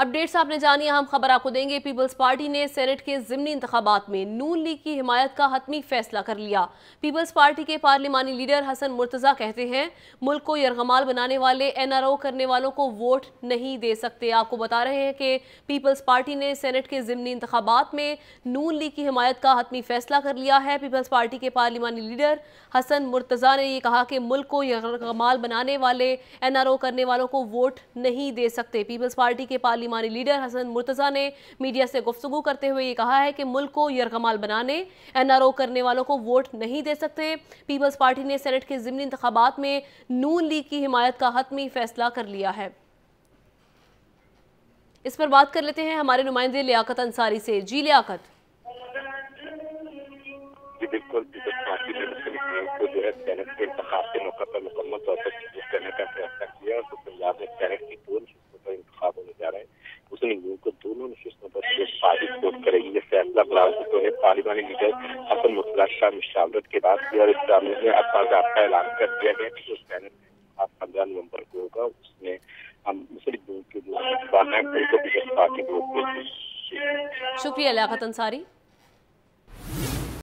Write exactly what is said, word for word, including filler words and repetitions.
Updates आपने जानी, हम खबर आपको देंगे। पीपल्स पार्टी ने सेनेट के ज़िमनी इंतखाबात में नून लीग की हिमायत का हतमी फैसला कर लिया। पीपल्स पार्टी के पार्लिमानी लीडर हसन मुर्तज़ा कहते हैं, मुल्क को यरगमाल बनाने वाले एन आर ओ करने वालों को वोट नहीं दे सकते। आपको बता रहे हैं कि पीपल्स पार्टी ने सेनेट के ज़िमनी इंतखाबात में नून लीग की हिमायत का हतमी फैसला कर लिया है। पीपल्स पार्टी के पार्लिमानी लीडर हसन मुर्तज़ा ने यह कहा कि मुल्क को यरगमाल बनाने वाले एन आर ओ करने वालों को वोट नहीं दे सकते। पीपल्स पार्टी के पार्लिमानी लीडर हसन मुर्तज़ा ने मीडिया से गुफ्तगू करते हुए ये कहा है कि मुल्क को यरगमाल बनाने एन आर ओ करने वालों को वोट नहीं दे सकते। पीपल्स पार्टी ने सेनेट के ज़िमनी इंतखाबात में नून लीग की हिमायत का हतमी फैसला कर लिया है। इस पर बात कर लेते हैं हमारे नुमाइंदे लियाकत अंसारी से। जी लियाकत। जी बिल्कुल, पीपल्स पार्टी ने को जो है सेनेट के इंतखाब के मौके पर मुकम्मल तौर पर करने का फैसला किया और तो पंजाब में सेनेट की दो नशिस्तों पर इंतखाब होने जा रहे हैं। मुस्लिम लीग को दोनों नशिस्तों पर पार्टी वोट करेगी। ये फैसला बलावल पार्लिमानी लीडर हसन मुर्तज़ा शाह मुशावरत के बाद किया और इस मामले में अब का ऐलान कर दिया गया कि जो सेनेट पंद्रह नवंबर को होगा उसमें हम मुस्लिम लीग के जो उनको पीपल्स पार्टी को। शुक्रिया लियाकत अंसारी।